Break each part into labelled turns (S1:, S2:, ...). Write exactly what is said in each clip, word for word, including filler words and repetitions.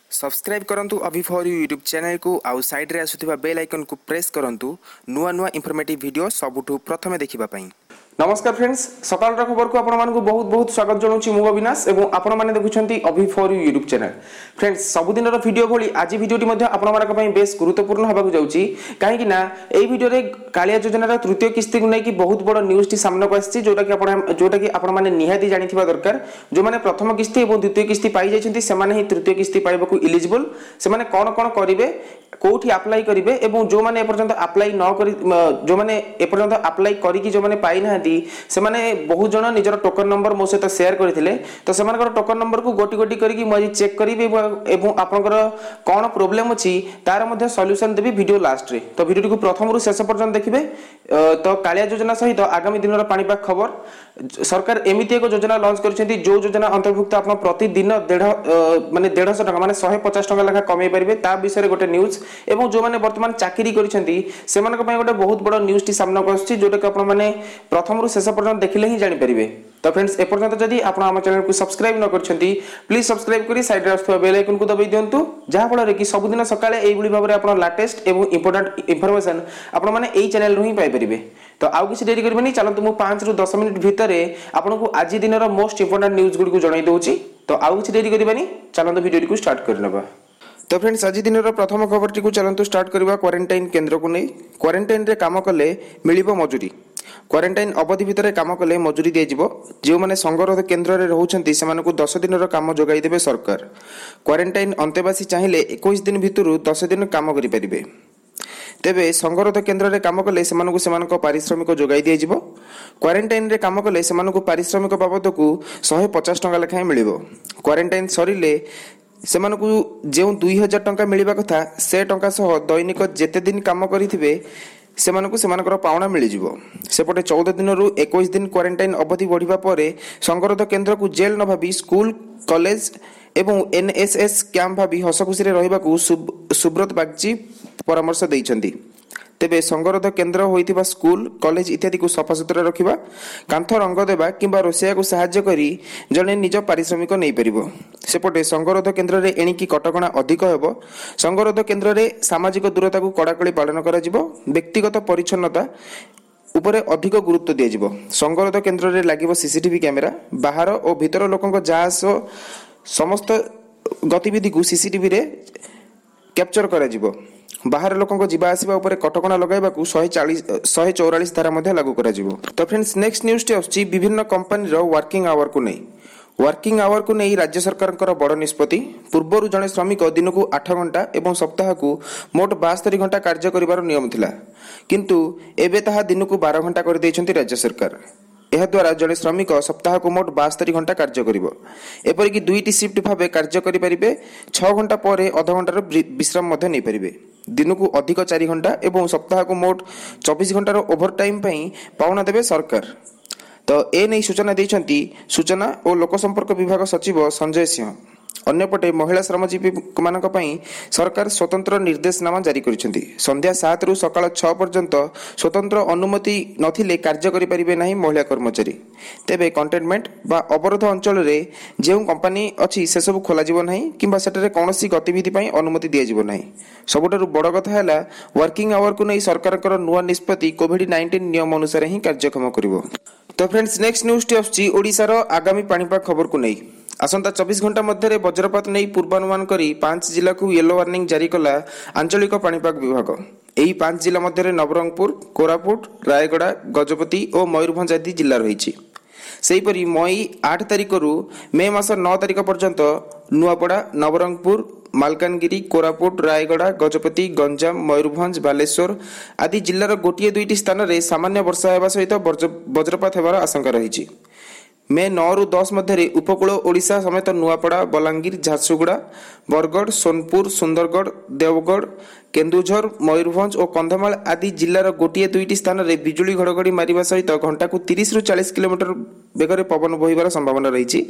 S1: Subscribe करंतु अभी for you YouTube channel को आउ साइड रे आसुथिबा बेल आइकन को प्रेस करंतु नुआ नुआ इन्फॉर्मेटिव वीडियो सबुठु प्रथमे देखिबा पई।
S2: नमस्कार फ्रेंड्स, सकाल खबर को आपण मानक बहुत बहुत स्वागत जनाऊँ। मु अविनाश एवं आपण माने देखुछंती Abhi for you YouTube channel. Friends, सबुदिन वीडियो भली आज वीडियोटी मध्ये आपण मानक पई बेस गुरुत्वपूर्ण होबाकु जाउची, काहेकि ना एई वीडियो रे कालिया योजनार तृतीय किस्ती को नै कि बहुत बड़ न्यूज टी सामने को आछि, जोटा कि आपण जोटा कि आपण माने निहाती जानिथिबा दरकार। जो माने प्रथम किस्ती एवं द्वितीय किस्ती पाई जाइछंती से माने ही तृतीय किस्ती पाइबाकु इलिजिबल। से माने कोन कोन करिवे, कोठी अप्लाई करिवे एवं जो माने एपर्यंत अप्लाई न करि जो माने एपर्यंत अप्लाई करि कि जो माने पाइ ना से माने बहुत जन निजर टोकन नंबर मो सहित शेयर करथिले। तो से मानकर टोकन नंबर को गोटी गोटी करिकि मो चेक करिवे एवं आपनकर कोन प्रॉब्लम अछि तार मध्ये सॉल्यूशन देबी वीडियो लास्ट रे। तो वीडियो को प्रथम रु शेष पर्यंत देखिबे। तो कालिया योजना सहित आगामी दिन पाणीपाग खबर सरकार एमिति एक योजना लॉन्च करछथि, जो योजना अंतर्भुक्त आपण प्रतिदिन डेढ़ माने डेढ़ सौ टका माने एक सौ पचास टका लेखा कमै परिबे। ता विषय रे गोटे न्यूज एवं जो माने वर्तमान चाकरी करछथि सेमानक पय गोटे बहुत बड़ न्यूज टी सामने को आछि, जोटा कि आपण माने प्रथम रु शेष पर्यंत देखिले ही जानि परिबे। तो फ्रेंड्स, ए पर्यंत जदि आपण हम चैनल को सब्सक्राइब न करछथि प्लीज सब्सक्राइब करी साइड रे आस्थवा बेल आइकन को दबाई दियंतु, जहा फल कि सब दिन सकाळे एई बुली भाबरे आपण लेटेस्ट एवं इंपोर्टेंट इंफॉर्मेशन आपण माने एई चैनल रु ही पाइ परिबे। तो आउ किसी देरी करबेनी, चलंतु मु पाँच रु दस मिनिट भितर आपण को आज दिनर मोस्ट इंपोर्टेंट न्यूज गुडी को जणाई दउची। तो आउ किसी देरी करबेनी, चलंतु वीडियो को स्टार्ट करनबा। तो फ्रेंड्स, आज दिन प्रथम खबर टी को चलंतु स्टार्ट करबा क्वारंटाइन केंद्र को नै। क्वारंटाइन रे काम कले मिलिबो मजूरी। क्वारंटाइन अवधि भितर काम कले मजूरी दिया जिवो। जो माने संगरोध केंद्र रे रहउछंती सेमानकु दस दिन रो काम जोगाई देबे सरकार। क्वारंटाइन अंतेवासी चाहिले इक्कीस दिन भितरु दस दिन काम करि परिबे। तेबे संगरोध केंद्र रे काम कले सेमानकु सेमानक पारिश्रमिक जोगाई दिया जिवो। क्वारंटाइन रे काम कले सेमानकु पारिश्रमिक बाबदकु एक सौ पचास टका लेखाय मिलिबो। क्वारंटाइन सरिले सेमानकु जेउ दो हज़ार टका मिलिबा कथा से टका सह दैनिक जेते दिन काम करिथिबे सेमानकु सेमानकर पावना मिली जिवो। सेपटे चौदह दिन रु इक्कीस दिन क्वारंटाइन अवधि बढ़िबा परे संगरोध केंद्र को जेल न भाबी स्कूल कॉलेज एवं एनएसएस कैंप भाबी हसखुशी रे रहिबाकू सुब्रत बागची परामर्श दैछंती। तेबे संगरोध केंद्र होइतिबा स्कूल कॉलेज इत्यादि को सफासुतरा रखिबा, कांथ रंग देबा किंबा रोसिया को सहाय्य करी जने निज पारिश्रमिक नै परिबो। सेपटे संगरोध केंद्र रे एणिकी कटकणा अधिक हेबो। संगरोध केंद्र रे सामाजिक दूरता को कड़ाकड़ी पालन करा जिवो। व्यक्तिगत परिच्छन्नता उपरे अधिक गुरुत्व दिया जिवो। संगरोध केंद्र रे लागिबो सीसीटीवी कैमरा। बाहर और भीतर लोकंक जास समस्त गतिविधि को सीसीटीवी रे कैप्चर करा जिवो। बाहर लोकंक जीवा आसीबा उपरे कटकणा लगाइबाकू एक सौ चालीस एक सौ चौवालीस धारा मध्ये लागू करा जिवो। तो फ्रेंड्स, नेक्स्ट न्यूज टी आछि विभिन्न कंपनी रो वर्किंग आवर को नै। वर्किंग आवर को नै राज्य सरकार बड़ निष्पत्ति। पूर्व जड़े श्रमिक दिन को आठ घंटा एवं सप्ताह को मोट बास्तरी घंटा कार्य करिवार नियम थिला, किंतु एबे ताहा दिन को बारह घंटा कर दैछंती राज्य सरकार। यह द्वारा जड़े श्रमिक सप्ताह को मोट बास्तरी घंटा कार्य करिवो। एपरिक दुईटी शिफ्ट भावे कार्य करि परिबे। छह घंटा पर आधा घंटार विश्राम मध्ये नै परिबे। दिन को अधिक चार घंटा एवं सप्ताह को मोट चौबीस घंटार ओभर टाइम पई पावना देबे सरकार। तो ए नै सूचना दैछंती सूचना और लोक संपर्क विभाग सचिव संजय सिंह। अन्यपटे महिला श्रमजीवी मानक पई सरकार स्वतंत्र निर्देशनामा जारी करिसेंती। संध्या सात रु सकाळ छह पर्यंत स्वतंत्र अनुमति नथिले कार्य करि परिबे नाही महिला कर्मचारी। तेबे कंटेनमेंट बा अवरोध अंचल रे जेउ कंपनी अछि से सब खोला जिवो नाही किंबा सेटरे कोनोसी गतिविधि पई अनुमति दिया जिवो नाही। सबुठारु बड़ कथा हैला वर्किंग आवर को नै सरकारकर नुवा निष्पत्ति कोविड उन्नीस नियम अनुसार ही कार्यक्षम करिवो। तो फ्रेंड्स, नेक्स्ट न्यूज टी आछि ओडिसा रो आगामी पाणीपाग खबर को नै। आसंता चौबीस घंटा मध्य वज्रपात नहीं पूर्वानुमान करी पांच जिला को येलो वार्निंग जारी कला आंचलिक पाणीपाग विभाग। एही पांच जिला मध्य नवरंगपुर, कोरापुट, रायगड़ा, गजपति और मयूरभंज आदि जिला रही। सेहीपरि मई आठ तारिख रु मे मास नौ तारिख पर्यंत नुआपड़ा, नवरंगपुर, मालकानगिरी, कोरापुट, रायगड़ा, गजपति, गंजाम, मयूरभंज, बालेश्वर आदि जिलार गोटे दुईटी स्थान में सामान्य वर्षा होगा सहित वज्रपात होबार आशंका रही। मे नौ रु दस मध्य उपकूल ओडिशा समेत नुआपड़ा, बलांगीर, झारसुगुड़ा, बरगढ़, सोनपुर, सुंदरगढ़, देवगढ़,
S1: केन्दुझर मयूरभंज और कंधमाल आदि जिलार गोटे दुईटी स्थान में बिजुली घड़घड़ी मारिबा सहित घंटा को तीस रु चालीस किलोमीटर बेगर पवन बहिबार संभावना रही।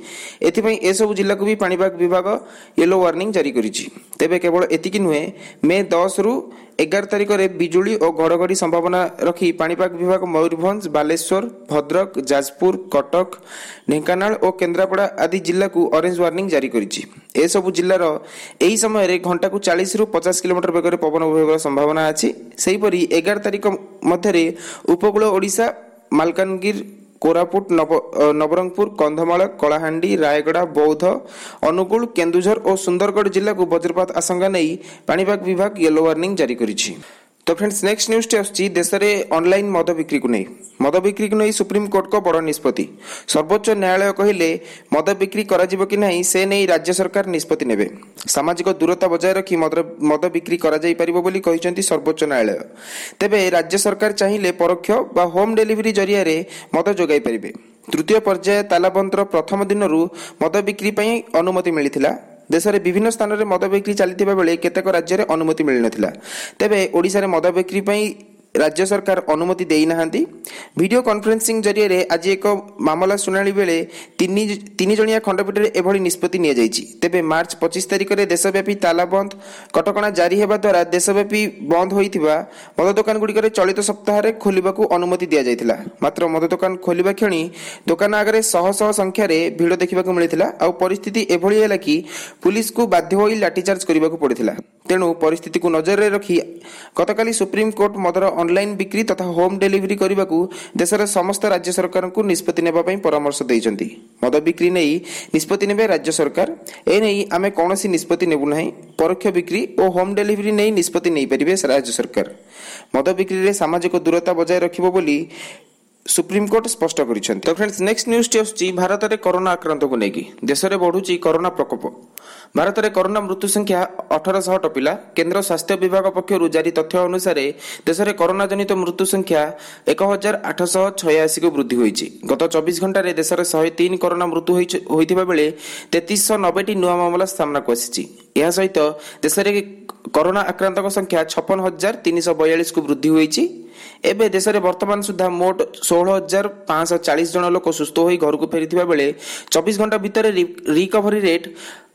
S1: एसबू जिला को भी पाणीपाग विभाग येलो वार्निंग जारी करिछि। तेबे केवल एतिकी नुहे, मे दस रु एगार तारिख में बिजुली और घड़घड़ी संभावना रखी पाणीपाग विभाग मयूरभंज, बालेश्वर, भद्रक, जाजपुर, कटक, ढेंकानाल और केन्द्रापड़ा आदि जिला को ऑरेंज वार्निंग जारी करिछि। एसबू जिलार एही समय घंटा को चालीस रु पचास किलोमीटर बेगर पवन बहिबार संभावना अछि। सेहिपरि एगार तारिख मध्य उपकूल ओडिशा, मालकानगिरी, कोरापुट, नव नवरंगपुर, कंधमाल, कलाहांडी, रायगड़ा, बौद्ध, अनुगुल, केन्दुझर और सुंदरगढ़ जिला को वज्रपात आशंका नहीं पाणीपाग विभाग येलो वार्निंग जारी करिछि। तो फ्रेंड्स नेक्स्ट न्यूज टे आछि देश में ऑनलाइन मद बिक्री को नहीं मद बिक्री को नहीं सुप्रीम कोर्ट को बड़ निष्पत्ति। सर्वोच्च न्यायालय कहले मद बिक्री करा जिवो कि नहीं से नहीं राज्य सरकार निष्पत्ति नेबे। सामाजिक दूरता बजाय रखी मद मद बिक्री करा जाई परिबो बोली कहिसेंती सर्वोच्च न्यायालय। तेबे राज्य सरकार चाहिए परोक्ष बा होम डिलीवरी जरिया रे मद जोगाई परिबे। तृतीय पर्याय तालाबंदर प्रथम दिन मद बिक्री पई अनुमति मिलिथिला। देश में विभिन्न स्थान में मद बिक्री चलता बेले केतेक राज्य में अनुमति मिल नथिला। तेबे ओडिशा रे मद बिक्री पई राज्य सरकार अनुमति देई नाहांती। वीडियो कॉन्फ्रेंसिंग जरिए आज एक मामला शुणाणी बेले तीन तीन जणिया खंडपीठ में एभली निष्पत्ति निया जायछि। तेबे मार्च पच्चीस तारिख में देशव्यापी तालाबंद कटकणा जारी हेबा द्वारा देशव्यापी बंद होइथिबा मद दुकान गुड़िक चलित सप्ताह में खोलिबाकू अनुमति दिया जायथिला। मात्र मद दुकान खोलिबा क्षणी दुकान आगे शह शह संख्यार भिड़ देखा मिलता। आ परिस्थिति एभली हैला कि पुलिस को बाध्य होई लाठीचार्ज करबाकू पड़िथिला। तेणु परिस्थिति को नजर में रखी गतकाली सुप्रीम कोर्ट मदर ऑनलाइन बिक्री तथा होम डिलीवरी करने को देशर समस्त राज्य सरकार को निष्पत्ति नेबा पई परामर्श दैछंती। मद बिक्री नहीं निष्पत्ति नेबे राज्य सरकार। ए नहीं आमे कोनोसी निष्पत्ति नेबु नाही। परोक्ष बिक्री और होम डिलीवरी नहीं निष्पत्ति नहीं परिबे राज्य सरकार। मद बिक्री रे सामाजिक दूरता बजाय रखिबो बोली सुप्रीम कोर्ट स्पष्ट करिसेंती। तो फ्रेंड्स नेक्स्ट न्यूज टी आछि भारत में कोरोना आक्रांत को लेकिन देश में बढ़ुची कोरोना प्रकोप। भारत में कोरोना मृत्यु संख्या अठारह सौ टपिला। केंद्र स्वास्थ्य विभाग पक्षर जारी तथ्य अनुसार देश में कोरोना जनित मृत्यु संख्या एक हजार आठश छयासी को वृद्धि होइछि। गत चौबीस घंटा देश में शहे तीन कोरोना मृत्यु होइथिबा बेले तेतीस नब्बे टी नुआ मामला सामना को आसिछि। यह सहित देश में कोरोना आक्रांत संख्या छप्पन हजार तीन सौ बयालीस को वृद्धि होइछि। एबे देश में वर्तमान सुधा मोट सोलह हजार पांच चालीस जन लोक सुस्थ हो घर को फेरी बेले चौबीस घंटा भितर रिकवरी रेट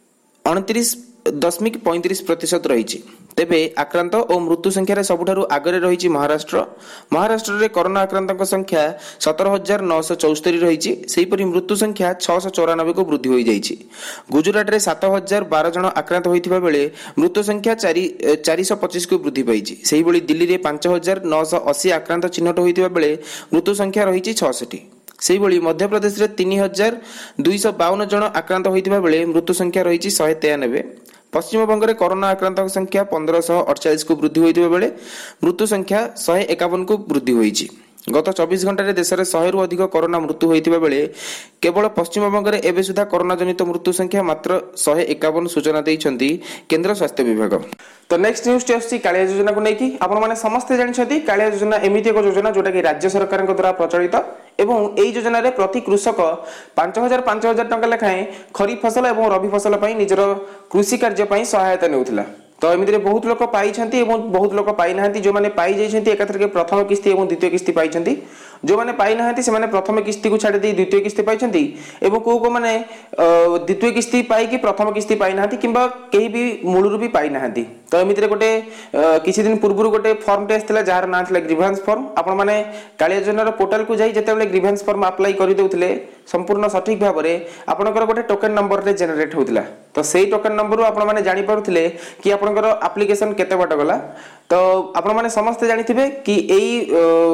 S1: अणतीस दशमिक पैंतीस प्रतिशत रही। तेबे आक्रांत और मृत्यु संख्यार सबुठारु आगरे रही महाराष्ट्र। महाराष्ट्र में कोरोना आक्रांत संख्या सतर हजार नौश चौस्तरी रही। सेहीपरि मृत्यु संख्या छःश चौरानबे को वृद्धि हो जाइछि। गुजरात में सात हजार बार जन आक्रांत होइथिबा बेले मृत्यु संख्या चारिश पचिश को वृद्धि पाइछि। सेहीभଳି दिल्ली में पांच हजार नौश अशी आक्रांत चिन्हट होइथिबा बेले मृत्यु संख्या रही छठी। सेहीभଳି मध्य प्रदेश में तीन हजार दुईश बावन जन आक्रांत होइथिबा बेले मृत्यु संख्या रही शहे तेयानबे। पश्चिम बंग में कोरोना आक्रांत संख्या पंद्रह सौ अड़चाश को वृद्धि होइथिबा बेले मृत्यु संख्या शहे एकावन को वृद्धि होइछि। गत चौबीस घंटे देश में शहे रु अधिक कोरोना मृत्यु होइथिबा बेले केवल पश्चिम बंग में एबे सुधा कोरोना जनित मृत्यु संख्या मात्र शहे एकावन सूचना दैछंती केंद्र स्वास्थ्य विभाग।
S2: तो नेक्स्ट न्यूज टे आछि कालिया योजना को लेकिन आपण माने समस्ते जानिछंती कालिया योजना एमिति एक योजना जोटा कि राज्य सरकार द्वारा प्रचलित एवं एई योजना रे प्रति कृषक पांच हजार पांच हजार टंका लेखाएं खरीफ फसल एवं रबी फसल पई निजर कृषि कार्य पई सहायता नेउथिला। तो एमिति बहुत लोक पाइछंती एवं बहुत लोक पाई नाहंती। जो माने पाई जाइछंती एकाथर के प्रथम किस्ती एवं द्वितीय किस्ती पाइछंती। जो माने पाई नाहंती से माने प्रथम किस्ती को छाडी दे द्वितीय किस्ती पाइछंती एवं को को माने द्वितीय किस्ती पाई कि प्रथम किस्ती पाई नाहंती किंबा केही भी मूलरु भी पाई नाहंती। तो एमिति गोटे किछि दिन पूर्व गोटे फॉर्म टेस्ट थिला जार नाम थिला ग्रीवेंस फॉर्म। आपण माने कालिया योजना पोर्टल को जाई जेतेबेले ग्रीवेंस फॉर्म अप्लाई करि देउथिले संपूर्ण सठिक भाव में आपनकर गोटे टोकन नंबर रे जनरेट होउथिला। तो सेही टोकन नंबर आपण माने जानि पारुथिले कि आपनकर एप्लीकेशन केते बाट गला। तो आपण माने समस्त जानिथिबे कि एई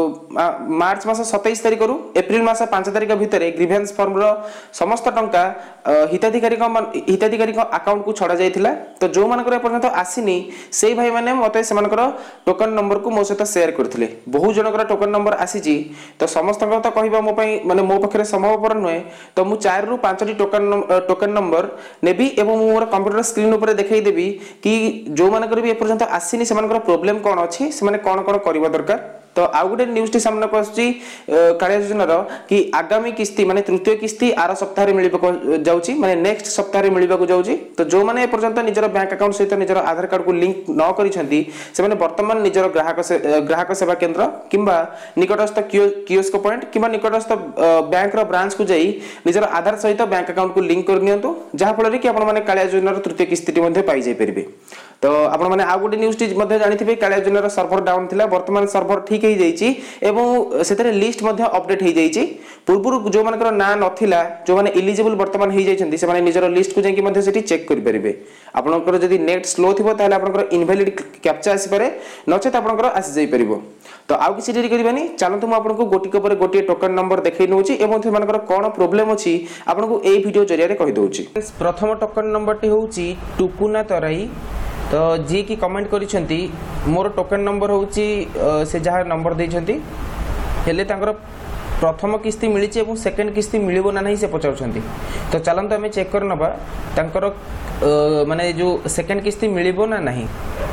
S2: मार्च मास सत्ताईस तारिख रु एप्रिल मास पांच तारिख भितर ग्रीवेंस फॉर्म रो समस्त टंका हिताधिकारी हिताधिकारी अकाउंट को छड़ा जाइथिला। तो जो मानकर पर्यंत आसीनी सेही भाई माने मते सेमानकर टोकन नंबर को मो सहित शेयर करथिले। बहु जनकर टोकन नंबर आसीची। तो समस्त तो कहबा मो पई माने मो पखरे संभवपर नुहे। तो मु चार रु पांच टी टोकन टोकन नंबर नेबी एवं मु मोर कंप्यूटर स्क्रीन ऊपर देखाई देबी कि जो मानकर भी ए पर्यंत आसीनी सेमानकर प्रॉब्लम कोन अछि से माने कोन कोन करबा दरकार तो आउ गोटे न्यूज टी सामने को आसी कालिया योजनार कि आगामी किस्ती माने तृतीय किस्ती आर सप्ताह रे मिलिबा जाउची माने नेक्स्ट सप्ताह रे मिलिबा जाउची तो जो माने पर्यंत निजर बैंक अकाउंट सहित निजर आधार कार्ड को लिंक न करिसेंती से माने वर्तमान निजर ग्राहक से ग्राहक सेवा केंद्र किंबा निकटस्थ कियोस्क पॉइंट किंबा निकटस्थ बैंक रो ब्रांच को जाई निजर आधार सहित बैंक अकाउंट को लिंक कर नियंतु जहा फल रे कि आपण माने कालिया योजनार तृतीय किस्ती मध्ये पाई जाई परिबे तो आपण माने आ गोटे न्यूज टी मध्ये जानिथिबे कालिया योजनार सर्वर डाउन थिला वर्तमान सर्वर ठीक हे जाईची एवं सेतरे लिस्ट मध्ये अपडेट हे जाईची पूर्व जो मानकर ना नथिला जो माने एलिजिबल वर्तमान हे जाइछन्ती से माने निजर लिस्ट को जाई मध्ये सेठी चेक करि परिबे आपनकर जदी नेट स्लो थिबो ताले आपनकर इनवैलिड कैप्चा आसी पारे नचेत आपनकर आसी जाई परिबो तो आउ किसी देरी करिबानी चलंतु म आपनको गोटी के पर गोटी टोकन नंबर देखै नउची एवं से मानकर कोन प्रॉब्लम अछि आपनको एई वीडियो जरिया रे कहि दउची प्रथम टोकन नंबर टी होउची टुकुना तराई तो जी की कमेंट करिसेंती मोर टोकन नंबर होउची से जहा नंबर दैछंती हेले तांकर प्रथम किस्ती मिली और सेकेंड किस्ती मिलिबो ना नहीं से पचाउछंती तो चलंत आमे चेक कर नबा तांकर माने जो सेकेंड किस्ती मिलिबो ना नहीं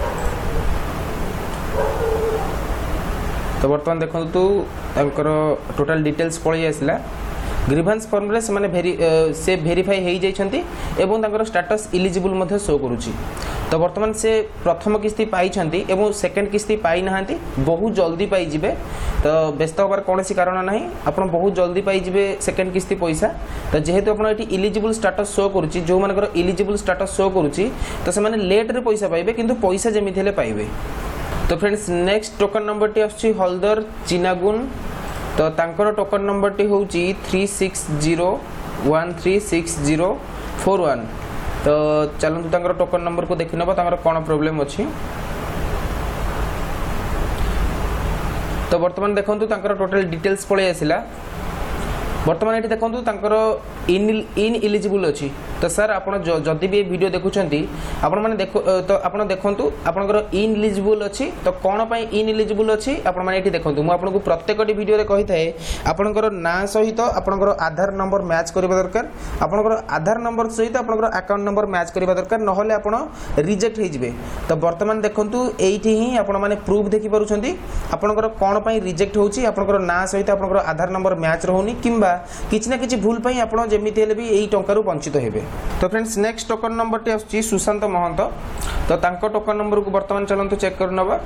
S2: तो वर्तमान देखंतु तांकर टोटल डिटेल्स पळी आसला ग्रीवेंस फॉर्म रे से माने भेरी से वेरीफाई हेई जाइछंती एवं तांकर स्टेटस एलिजिबल मध्ये शो करूची तो वर्तमान से प्रथम किस्ती पाई छंती एवं सेकेंड किस्ती पाई नहांती बहुत जल्दी पाई जिबे तो व्यस्त होबार कोनोसी कारण नाही आपण बहुत जल्दी पाई जिबे सेकेंड किस्ती पैसा तो जेहेतु आपण एटी एलिजिबल स्टेटस शो करूची जो मानकर एलिजिबल स्टेटस शो करूची तो से माने लेट रे पैसा पाइबे किंतु पैसा जेमिति हेले पाइबे तो फ्रेंड्स नेक्स्ट टोकन नंबर टी आछि हलदर चिनागुन तो तांकर टोकन नंबर टी होउची three six zero one three six zero four one तो चलंतु तांकर टोकन नंबर को देखि नबा तांकर कोन प्रॉब्लम अछि तो वर्तमान देखंतु तांकर टोटल डिटेल्स पळे आसिला वर्तमान एटी देखंतु तांकर इन इन एलिजिबल अछि तो सर आपण जदि भी वीडियो देखुछंती आपण माने देखो तो आपण देखंतु आपनकर इन एलिजिबल अछि तो कोन पय इन एलिजिबल अछि आपण माने एटी देखंतु मु आपनको प्रत्येकटी वीडियो रे कहिथाए आपनकर ना सहित आपनकर आधार नंबर मैच करबा दरकार आपनकर आधार नंबर सहित आपनकर अकाउंट नंबर मैच करबा दरकार नहले आपण रिजेक्ट हे जिवे तो वर्तमान देखंतु एठी ही आपण माने प्रूफ देखि पारुछंती आपनकर कोन पय रिजेक्ट होउची आपनकर ना सहित आपनकर आधार नंबर मैच रहउनी किंबा किछ ना किछ भूल पय आपण जेमिति हेले भी एई टंका रु वंचित हेबे तो फ्रेंड्स नेक्स्ट टोकन नंबर टी आछि सुशांत महंत तो तांको टोकन नंबर को वर्तमान चलंतु चेक कर नबा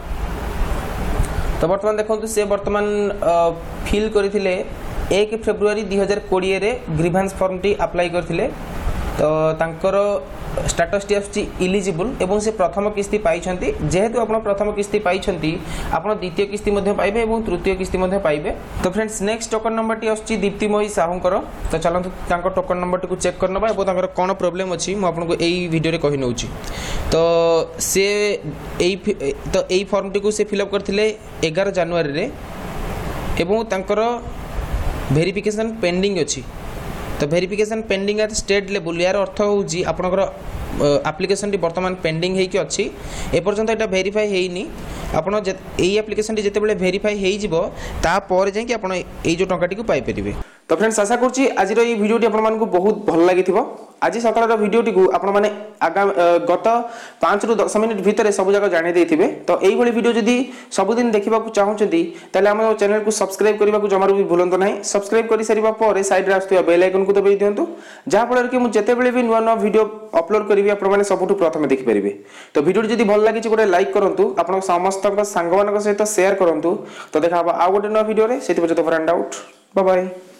S2: तो वर्तमान देखंतु से वर्तमान फिल करथिले एक फेब्रुआरी दो हज़ार बीस रे ग्रीवेंस फॉर्म टी अप्लाई करथिले तो तांकर स्टेटस टी आछि एलिजिबल एवं से प्रथम किस्ती पाई छंती जेहेतु आपण प्रथम किस्ती पाई छंती आपण द्वितीय किस्ती मध्ये पाइबे एवं तृतीय किस्ती मध्ये पाइबे तो फ्रेंड्स नेक्स्ट टोकन नंबर टी आछि दीप्तिमयी साहुंकर तो चलंतु तांको टोकन नंबर टी को चेक करनबा एवं तांकर कोन प्रॉब्लम अछि म आपनको एई वीडियो रे कहि नउची तो से एई तो एई फॉर्म टी को से फिल अप करथिले ग्यारह जनवरी रे एवं तांकर वेरिफिकेशन पेंडिंग अछि तो verification pending at state level यार अर्थ होउची आपनकर एप्लिकेशन टी वर्तमान पेंडिंग हेकी अछि ए पर्यंत एटा वेरीफाई हेइनी आपण एई एप्लिकेशन टी जेतेबेले वेरीफाई हेइ जिवो ता पर जे कि आपण एई जो टंका टी को पाई परिबे तो फ्रेंड्स आशा करछि आज रो ई वीडियो टी आपण मानकु बहुत भल लागिथिबो आज सकाळ रो वीडियो टी को आपण माने आगा गत पाँच रु दस मिनिट भितर सब जगह जानि देथिबे तो एई भली वीडियो जदी सब दिन देखिबा को चाहउछंती ताले हम चैनल को सब्सक्राइब करबा को जमारो भी भूलंतो नाही सब्सक्राइब करि सरिबा पर साइड रे आस्तुया बेल आइकन को दबाई दियंतु जहा फल कि मु जेतेबेले भी नुवा नुवा वीडियो अपलोड करिवि आपण माने सबुठु प्रथमे देखि परिबे तो वीडियो जदी भल लागि छि गोटे लाइक करंतु आपण समस्त सांग मानक सहित शेयर करंतु तो देखा आ गोटे नुवा वीडियो रे सेति पछतो फ्रेंड आउट बाय बाय।